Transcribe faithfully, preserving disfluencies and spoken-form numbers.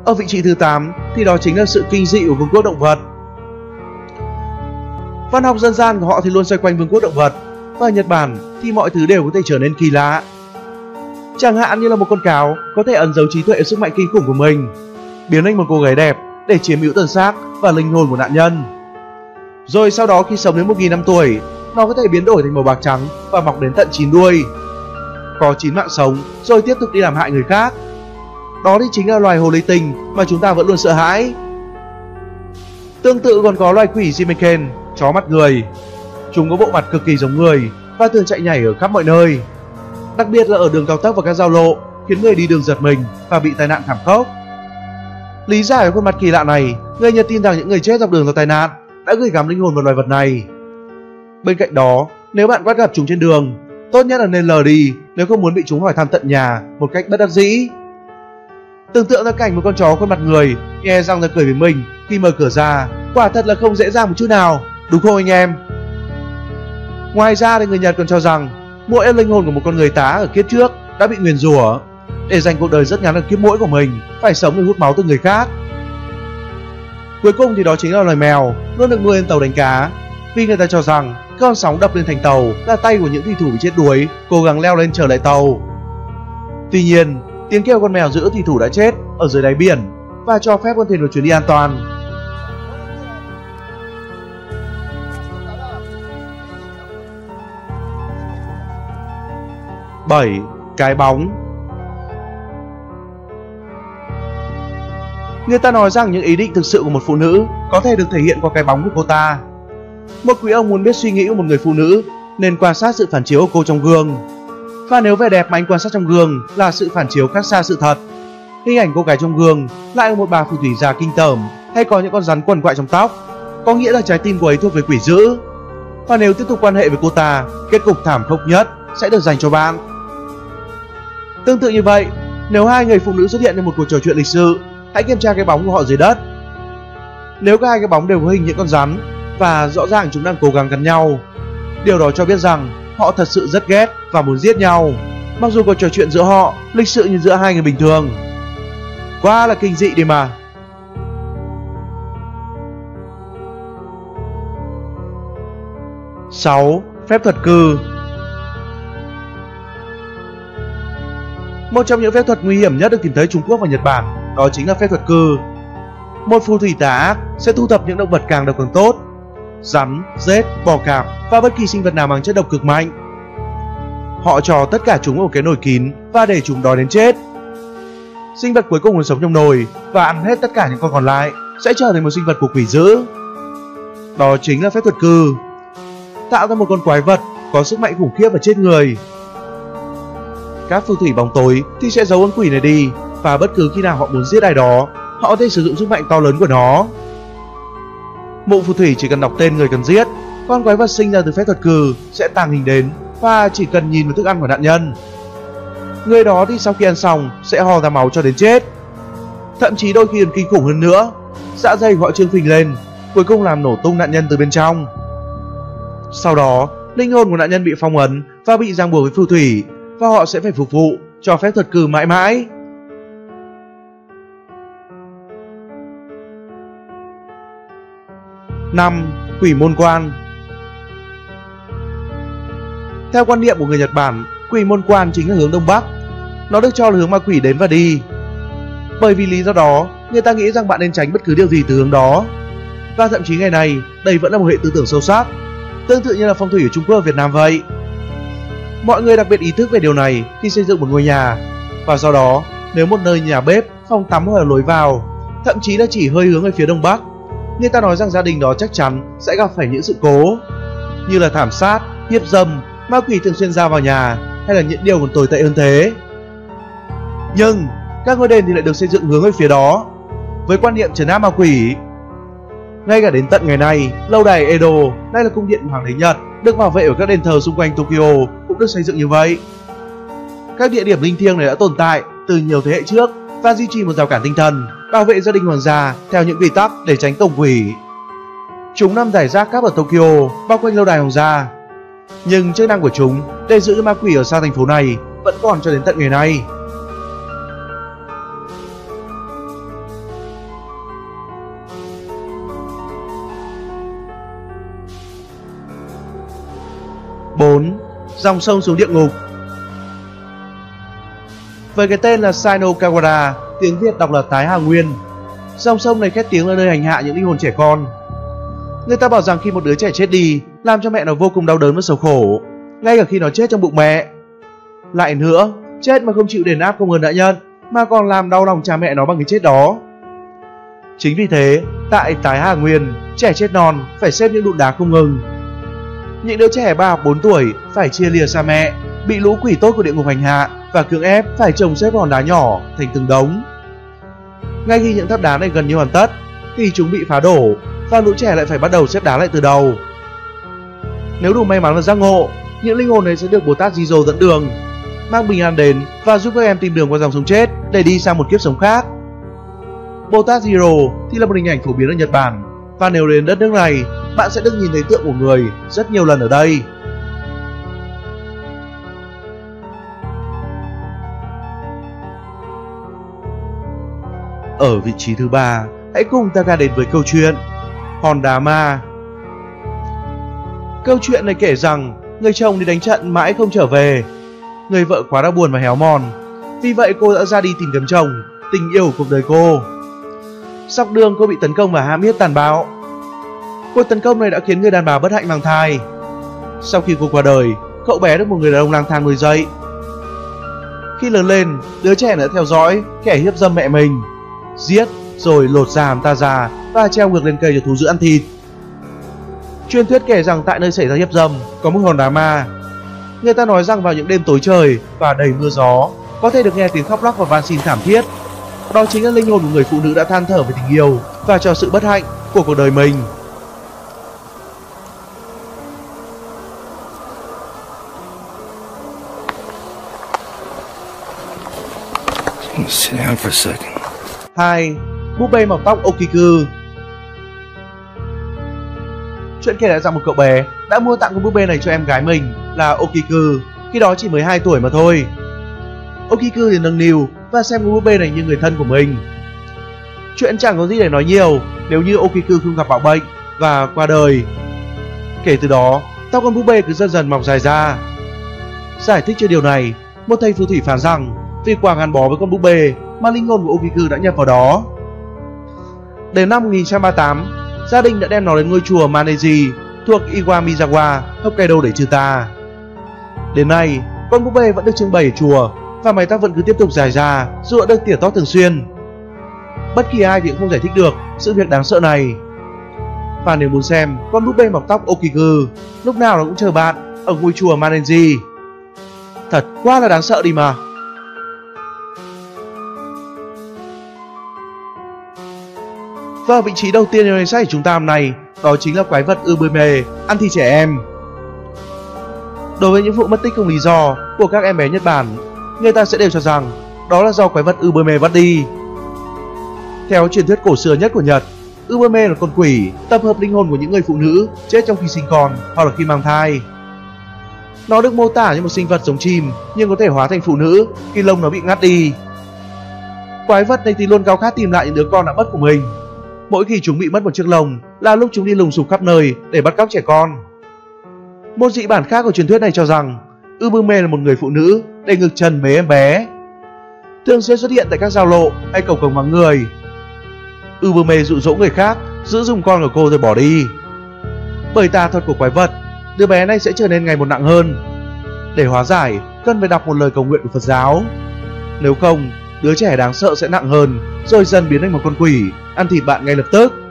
Ở vị trí thứ tám thì đó chính là sự kinh dị của vương quốc động vật. Văn học dân gian của họ thì luôn xoay quanh vương quốc động vật, và ở Nhật Bản thì mọi thứ đều có thể trở nên kỳ lạ. Chẳng hạn như là một con cáo có thể ẩn giấu trí tuệ và sức mạnh kinh khủng của mình, biến thành một cô gái đẹp để chiếm hữu thân xác và linh hồn của nạn nhân. Rồi sau đó khi sống đến một nghìn năm tuổi, nó có thể biến đổi thành màu bạc trắng và mọc đến tận chín đuôi, có chín mạng sống rồi tiếp tục đi làm hại người khác. Đó thì chính là loài hồ ly tinh mà chúng ta vẫn luôn sợ hãi. Tương tự còn có loài quỷ Shimeken, chó mặt người. Chúng có bộ mặt cực kỳ giống người và thường chạy nhảy ở khắp mọi nơi, đặc biệt là ở đường cao tốc và các giao lộ, khiến người đi đường giật mình và bị tai nạn thảm khốc. Lý giải về khuôn mặt kỳ lạ này, người Nhật tin rằng những người chết dọc đường do tai nạn đã gửi gắm linh hồn vào loài vật này. Bên cạnh đó, nếu bạn bắt gặp chúng trên đường, tốt nhất là nên lờ đi nếu không muốn bị chúng hỏi thăm tận nhà một cách bất đắc dĩ. Tưởng tượng ra cảnh một con chó khuôn mặt người nhe răng ra cười với mình khi mở cửa ra, quả thật là không dễ dàng một chút nào, đúng không anh em? Ngoài ra thì người Nhật còn cho rằng mỗi linh hồn của một con người tá ở kiếp trước đã bị nguyền rủa để dành cuộc đời rất ngắn ở kiếp mỗi của mình phải sống để hút máu từ người khác. Cuối cùng thì đó chính là loài mèo, luôn được nuôi lên tàu đánh cá, vì người ta cho rằng con sóng đập lên thành tàu là tay của những thủy thủ bị chết đuối cố gắng leo lên trở lại tàu. Tuy nhiên, tiếng kêu con mèo giữ thủy thủ đã chết ở dưới đáy biển và cho phép con thuyền của chuyến đi an toàn. bảy. Cái bóng. Người ta nói rằng những ý định thực sự của một phụ nữ có thể được thể hiện qua cái bóng của cô ta. Một quý ông muốn biết suy nghĩ của một người phụ nữ nên quan sát sự phản chiếu của cô trong gương. Và nếu vẻ đẹp mà anh quan sát trong gương là sự phản chiếu khác xa sự thật, hình ảnh cô gái trong gương lại là một bà phù thủy già kinh tởm hay có những con rắn quằn quại trong tóc, có nghĩa là trái tim của ấy thuộc về quỷ dữ. Và nếu tiếp tục quan hệ với cô ta, kết cục thảm khốc nhất sẽ được dành cho bạn. Tương tự như vậy, nếu hai người phụ nữ xuất hiện trong một cuộc trò chuyện lịch sự, hãy kiểm tra cái bóng của họ dưới đất. Nếu cả hai cái bóng đều có hình những con rắn và rõ ràng chúng đang cố gắng cắn nhau, điều đó cho biết rằng họ thật sự rất ghét và muốn giết nhau, mặc dù cuộc trò chuyện giữa họ lịch sự như giữa hai người bình thường. Quá là kinh dị đi mà. sáu. Phép thuật cư. Một trong những phép thuật nguy hiểm nhất được tìm thấy Trung Quốc và Nhật Bản, đó chính là phép thuật cư. Một phù thủy tà ác sẽ thu thập những động vật càng độc càng tốt, rắn, rết, bò cạp và bất kỳ sinh vật nào mang chất độc cực mạnh. Họ cho tất cả chúng vào một cái nồi kín và để chúng đói đến chết. Sinh vật cuối cùng còn sống trong nồi và ăn hết tất cả những con còn lại sẽ trở thành một sinh vật của quỷ dữ. Đó chính là phép thuật cư, tạo ra một con quái vật có sức mạnh khủng khiếp và chết người. Các phù thủy bóng tối thì sẽ giấu con quỷ này đi, và bất cứ khi nào họ muốn giết ai đó, họ có thể sử dụng sức mạnh to lớn của nó. Mụ phù thủy chỉ cần đọc tên người cần giết, con quái vật sinh ra từ phép thuật cư sẽ tàng hình đến và chỉ cần nhìn vào thức ăn của nạn nhân. Người đó thì sau khi ăn xong sẽ ho ra máu cho đến chết. Thậm chí đôi khi còn kinh khủng hơn nữa, dạ dày của họ trương phình lên, cuối cùng làm nổ tung nạn nhân từ bên trong. Sau đó, linh hồn của nạn nhân bị phong ấn và bị ràng buộc với phù thủy, và họ sẽ phải phục vụ cho phép thuật cư mãi mãi. năm. Quỷ môn quan. Theo quan niệm của người Nhật Bản, quỷ môn quan chính là hướng đông bắc. Nó được cho là hướng ma quỷ đến và đi. Bởi vì lý do đó, người ta nghĩ rằng bạn nên tránh bất cứ điều gì từ hướng đó. Và thậm chí ngày nay, đây vẫn là một hệ tư tưởng sâu sắc, tương tự như là phong thủy ở Trung Quốc và Việt Nam vậy. Mọi người đặc biệt ý thức về điều này khi xây dựng một ngôi nhà, và do đó, nếu một nơi nhà bếp, phòng tắm hoặc là lối vào, thậm chí là chỉ hơi hướng về phía đông bắc, người ta nói rằng gia đình đó chắc chắn sẽ gặp phải những sự cố như là thảm sát, hiếp dâm, ma quỷ thường xuyên ra vào nhà, hay là những điều còn tồi tệ hơn thế. Nhưng các ngôi đền thì lại được xây dựng hướng về phía đó, với quan niệm trấn áp ma quỷ. Ngay cả đến tận ngày nay, lâu đài Edo, nay là cung điện của Hoàng đế Nhật, được bảo vệ ở các đền thờ xung quanh Tokyo cũng được xây dựng như vậy. Các địa điểm linh thiêng này đã tồn tại từ nhiều thế hệ trước và duy trì một rào cản tinh thần, bảo vệ gia đình hoàng gia theo những quy tắc để tránh tổng quỷ. Chúng nằm rải rác khắp ở Tokyo, bao quanh lâu đài hoàng gia. Nhưng chức năng của chúng để giữ ma quỷ ở xa thành phố này vẫn còn cho đến tận ngày nay. dòng sông xuống địa ngục. Với cái tên là Sai no Kawara, tiếng Việt đọc là Tái Hà Nguyên, dòng sông này khét tiếng là nơi hành hạ những linh hồn trẻ con. Người ta bảo rằng khi một đứa trẻ chết đi, làm cho mẹ nó vô cùng đau đớn và sầu khổ, ngay cả khi nó chết trong bụng mẹ. Lại nữa, chết mà không chịu đền đáp công ơn đã nhận, mà còn làm đau lòng cha mẹ nó bằng cái chết đó. Chính vì thế, tại Tái Hà Nguyên, trẻ chết non phải xếp những đụn đá không ngừng. Những đứa trẻ ba hoặc bốn tuổi phải chia lìa xa mẹ, bị lũ quỷ tốt của địa ngục hành hạ và cưỡng ép phải chồng xếp hòn đá nhỏ thành từng đống. Ngay khi những tháp đá này gần như hoàn tất thì chúng bị phá đổ và lũ trẻ lại phải bắt đầu xếp đá lại từ đầu. Nếu đủ may mắn và giác ngộ, những linh hồn này sẽ được Bồ Tát Jiro dẫn đường, mang bình an đến và giúp các em tìm đường qua dòng sống chết để đi sang một kiếp sống khác. Bồ Tát Jiro thì là một hình ảnh phổ biến ở Nhật Bản, và nếu đến đất nước này, bạn sẽ được nhìn thấy tượng của người rất nhiều lần ở đây. Ở vị trí thứ ba, hãy cùng ta đến với câu chuyện Hòn Đá Ma. Câu chuyện này kể rằng người chồng đi đánh trận mãi không trở về, người vợ quá đau buồn và héo mòn, vì vậy cô đã ra đi tìm kiếm chồng, tình yêu của cuộc đời cô. Dọc đường cô bị tấn công và hãm hiếp tàn bạo. Cuộc tấn công này đã khiến người đàn bà bất hạnh mang thai. Sau khi cô qua đời, cậu bé được một người đàn ông lang thang nuôi dạy. Khi lớn lên, đứa trẻ đã theo dõi kẻ hiếp dâm mẹ mình, giết rồi lột da hắn ta ra và treo ngược lên cây cho thú dữ ăn thịt. Truyền thuyết kể rằng tại nơi xảy ra hiếp dâm có một hòn đá ma. Người ta nói rằng vào những đêm tối trời và đầy mưa gió, có thể được nghe tiếng khóc lóc và van xin thảm thiết. Đó chính là linh hồn của người phụ nữ đã than thở về tình yêu và cho sự bất hạnh của cuộc đời mình. Sit down for a second. hai. Búp bê mọc tóc Okiku. Chuyện kể lại rằng một cậu bé đã mua tặng con búp bê này cho em gái mình là Okiku, khi đó chỉ mới hai tuổi mà thôi. Okiku thì nâng niu và xem con búp bê này như người thân của mình. Chuyện chẳng có gì để nói nhiều nếu như Okiku không gặp bạo bệnh và qua đời. Kể từ đó, tóc con búp bê cứ dần dần mọc dài ra. Giải thích cho điều này, một thầy phù thủy phán rằng vì quá gắn bó với con búp bê mà linh hồn của Okiku đã nhập vào đó. Đến năm một nghìn chín trăm ba mươi tám, gia đình đã đem nó đến ngôi chùa Maneji thuộc Iwamizawa, Hokkaido để trừ tà. Đến nay, con búp bê vẫn được trưng bày ở chùa và mái tóc vẫn cứ tiếp tục dài ra dù đã được tỉa tóc thường xuyên. Bất kỳ ai thì cũng không giải thích được sự việc đáng sợ này. Và nếu muốn xem con búp bê mọc tóc Okiku, lúc nào nó cũng chờ bạn ở ngôi chùa Maneji. Thật quá là đáng sợ đi mà. Và ở vị trí đầu tiên trong danh sách của chúng ta hôm nay, đó chính là quái vật Ubume, ăn thịt trẻ em. Đối với những vụ mất tích không lý do của các em bé Nhật Bản, người ta sẽ đều cho rằng đó là do quái vật Ubume bắt đi. Theo truyền thuyết cổ xưa nhất của Nhật, Ubume là con quỷ tập hợp linh hồn của những người phụ nữ chết trong khi sinh con hoặc là khi mang thai. Nó được mô tả như một sinh vật giống chim nhưng có thể hóa thành phụ nữ khi lông nó bị ngắt đi. Quái vật này thì luôn khao khát tìm lại những đứa con đã mất của mình. Mỗi khi chúng bị mất một chiếc lông là lúc chúng đi lùng sục khắp nơi để bắt cóc trẻ con. Một dị bản khác của truyền thuyết này cho rằng Ubume là một người phụ nữ để ngực trần mấy em bé, thường xuyên xuất hiện tại các giao lộ hay cầu cổng vắng người. Ubume dụ dỗ người khác giữ dùng con của cô rồi bỏ đi. Bởi tà thuật của quái vật, đứa bé này sẽ trở nên ngày một nặng hơn. Để hóa giải, cần phải đọc một lời cầu nguyện của Phật giáo. Nếu không, đứa trẻ đáng sợ sẽ nặng hơn, rồi dần biến thành một con quỷ, ăn thịt bạn ngay lập tức.